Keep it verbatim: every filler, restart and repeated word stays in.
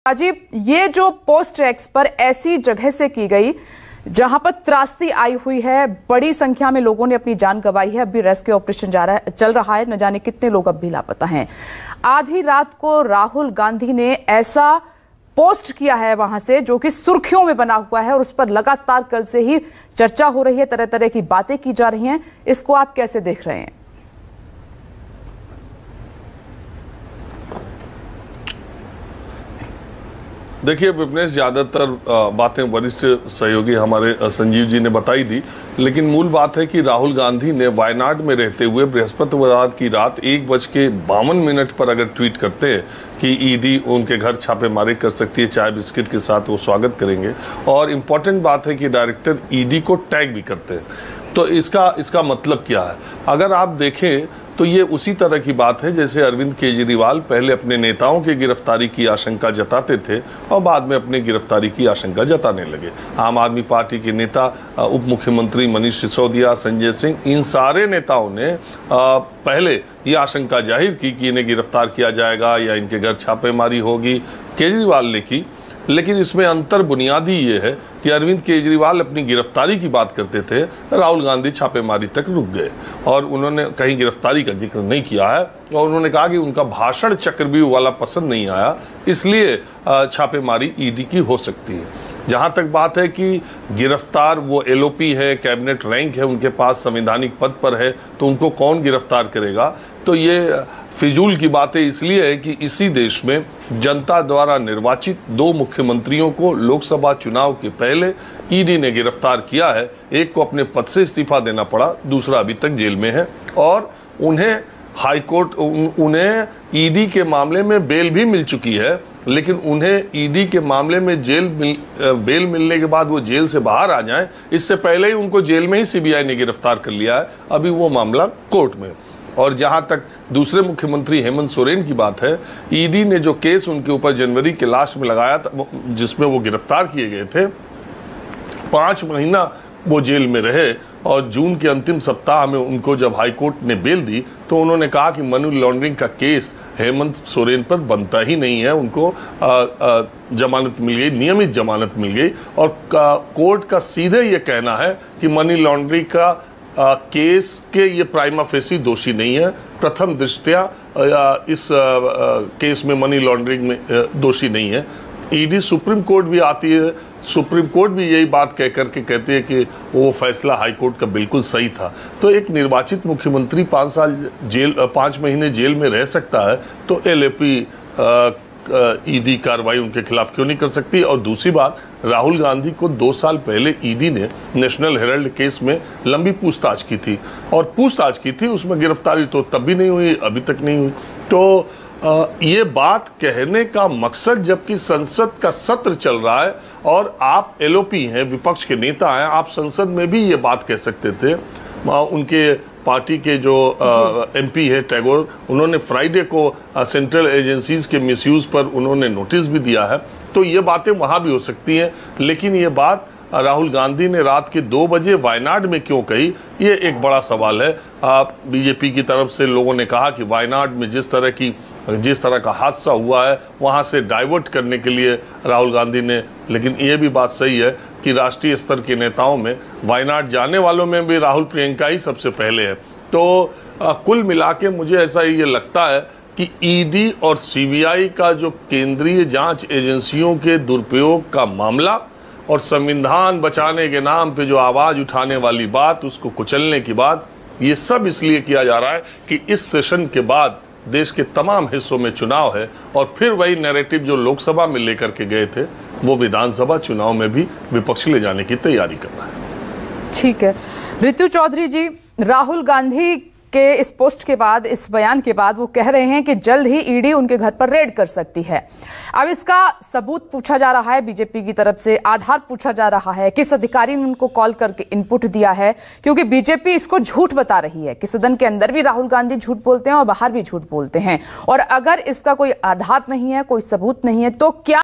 अजीब, ये जो पोस्ट एक्स पर ऐसी जगह से की गई जहां पर त्रासदी आई हुई है, बड़ी संख्या में लोगों ने अपनी जान गंवाई है, अभी रेस्क्यू ऑपरेशन जा रहा है चल रहा है, न जाने कितने लोग अब भी लापता हैं। आधी रात को राहुल गांधी ने ऐसा पोस्ट किया है वहां से जो कि सुर्खियों में बना हुआ है और उस पर लगातार कल से ही चर्चा हो रही है, तरह तरह की बातें की जा रही हैं। इसको आप कैसे देख रहे हैं? देखिए विपनेश, ज़्यादातर बातें वरिष्ठ सहयोगी हमारे संजीव जी ने बताई दी, लेकिन मूल बात है कि राहुल गांधी ने वायनाड में रहते हुए बृहस्पतिवार की रात एक बज के बावन मिनट पर अगर ट्वीट करते हैं कि ईडी उनके घर छापेमारी कर सकती है, चाय बिस्किट के साथ वो स्वागत करेंगे, और इम्पॉर्टेंट बात है कि डायरेक्टर ईडी को टैग भी करते हैं, तो इसका इसका मतलब क्या है? अगर आप देखें तो ये उसी तरह की बात है जैसे अरविंद केजरीवाल पहले अपने नेताओं की गिरफ्तारी की आशंका जताते थे और बाद में अपनी गिरफ्तारी की आशंका जताने लगे। आम आदमी पार्टी के नेता, उप मुख्यमंत्री मनीष सिसोदिया, संजय सिंह, इन सारे नेताओं ने पहले ये आशंका जाहिर की कि इन्हें गिरफ्तार किया जाएगा या इनके घर छापेमारी होगी। केजरीवाल ने की, लेकिन इसमें अंतर बुनियादी ये है कि अरविंद केजरीवाल अपनी गिरफ्तारी की बात करते थे, राहुल गांधी छापेमारी तक रुक गए और उन्होंने कहीं गिरफ्तारी का जिक्र नहीं किया है और उन्होंने कहा कि उनका भाषण चक्रव्यूह वाला पसंद नहीं आया, इसलिए छापेमारी ईडी की हो सकती है। जहां तक बात है कि गिरफ्तार वो एलओपी है, कैबिनेट रैंक है, उनके पास संवैधानिक पद पर है, तो उनको कौन गिरफ्तार करेगा? तो ये फिजूल की बातें इसलिए है कि इसी देश में जनता द्वारा निर्वाचित दो मुख्यमंत्रियों को लोकसभा चुनाव के पहले ईडी ने गिरफ्तार किया है। एक को अपने पद से इस्तीफा देना पड़ा, दूसरा अभी तक जेल में है और उन्हें हाईकोर्ट उन, उन्हें ईडी के मामले में बेल भी मिल चुकी है, लेकिन उन्हें ईडी के मामले में जेल मिल, बेल मिलने के बाद वो जेल से बाहर आ जाएं, इससे पहले ही उनको जेल में ही सीबीआई ने गिरफ्तार कर लिया है। अभी वो मामला कोर्ट में। और जहां तक दूसरे मुख्यमंत्री हेमंत सोरेन की बात है, ईडी ने जो केस उनके ऊपर जनवरी के लास्ट में लगाया था, जिसमें वो गिरफ्तार किए गए थे, पांच महीना वो जेल में रहे और जून के अंतिम सप्ताह में उनको जब हाईकोर्ट ने बेल दी तो उन्होंने कहा कि मनी लॉन्ड्रिंग का केस हेमंत सोरेन पर बनता ही नहीं है, उनको आ, आ, जमानत मिल गई, नियमित जमानत मिल गई और का, कोर्ट का सीधे ये कहना है कि मनी लॉन्ड्रिंग का आ, केस के ये प्राइमा फेसी दोषी नहीं है। प्रथम दृष्टया इस आ, आ, केस में मनी लॉन्ड्रिंग में आ, दोषी नहीं है। ईडी सुप्रीम कोर्ट भी आती है, सुप्रीम कोर्ट भी यही बात कह करके कहती है कि वो फैसला हाई कोर्ट का बिल्कुल सही था। तो एक निर्वाचित मुख्यमंत्री पाँच साल जेल पाँच महीने जेल में रह सकता है, तो एलएपी ईडी कार्रवाई उनके खिलाफ क्यों नहीं कर सकती? और दूसरी बात, राहुल गांधी को दो साल पहले ईडी ने नेशनल हेराल्ड केस में लंबी पूछताछ की थी और पूछताछ की थी, उसमें गिरफ्तारी तो तब भी नहीं हुई, अभी तक नहीं हुई। तो आ, ये बात कहने का मकसद, जबकि संसद का सत्र चल रहा है और आप एलओपी हैं, विपक्ष के नेता हैं, आप संसद में भी ये बात कह सकते थे। आ, उनके पार्टी के जो एमपी है टैगोर, उन्होंने फ्राइडे को आ, सेंट्रल एजेंसीज के मिसयूज पर उन्होंने नोटिस भी दिया है, तो ये बातें वहाँ भी हो सकती हैं। लेकिन ये बात राहुल गांधी ने रात के दो बजे वायनाड में क्यों कही, ये एक बड़ा सवाल है। बीजेपी की तरफ से लोगों ने कहा कि वायनाड में जिस तरह की जिस तरह का हादसा हुआ है वहां से डाइवर्ट करने के लिए राहुल गांधी ने, लेकिन ये भी बात सही है कि राष्ट्रीय स्तर के नेताओं में वायनाड जाने वालों में भी राहुल प्रियंका ही सबसे पहले है। तो आ, कुल मिला के मुझे ऐसा ये लगता है कि ईडी और सीबीआई का जो केंद्रीय जांच एजेंसियों के दुरुपयोग का मामला और संविधान बचाने के नाम पे जो आवाज उठाने वाली बात, उसको कुचलने की बात, ये सब इसलिए किया जा रहा है कि इस सेशन के बाद देश के तमाम हिस्सों में चुनाव है और फिर वही नैरेटिव जो लोकसभा में लेकर के गए थे वो विधानसभा चुनाव में भी विपक्ष ले जाने की तैयारी कर रहा है। ठीक है ऋतु चौधरी जी, राहुल गांधी के इस पोस्ट के बाद, इस बयान के बाद वो कह रहे हैं कि जल्द ही ईडी उनके घर पर रेड कर सकती है। अब इसका सबूत पूछा जा रहा है बीजेपी की तरफ से, आधार पूछा जा रहा है, किस अधिकारी ने उनको कॉल करके इनपुट दिया है, क्योंकि बीजेपी इसको झूठ बता रही है कि सदन के अंदर भी राहुल गांधी झूठ बोलते हैं और बाहर भी झूठ बोलते हैं। और अगर इसका कोई आधार नहीं है, कोई सबूत नहीं है, तो क्या